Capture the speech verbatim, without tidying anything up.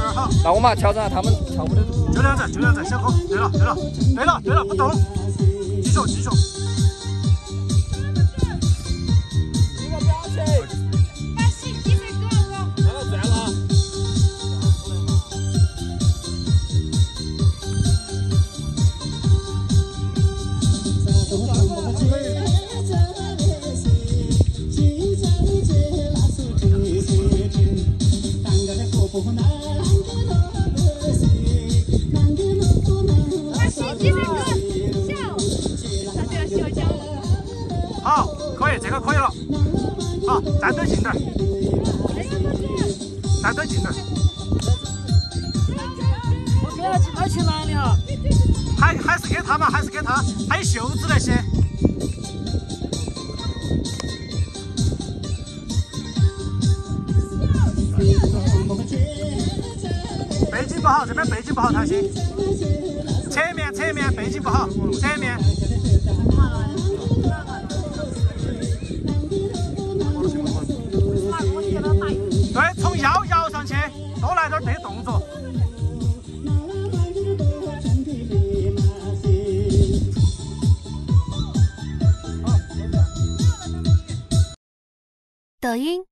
好。 那我们要调整下他们跳舞的。 就这样子，就这样子，小哥。对了，对了，对了，对了，不动，继续，继续。 好，可以，这个可以了。好，站对近点，站对近点。 我给他他去哪里了？ 还还是给他嘛，还是给他，还有袖子那些。背景不好，这边背景不好，弹性。侧面，侧面背景不好，侧面。 对，从腰摇上去，多来点这动作。 抖音。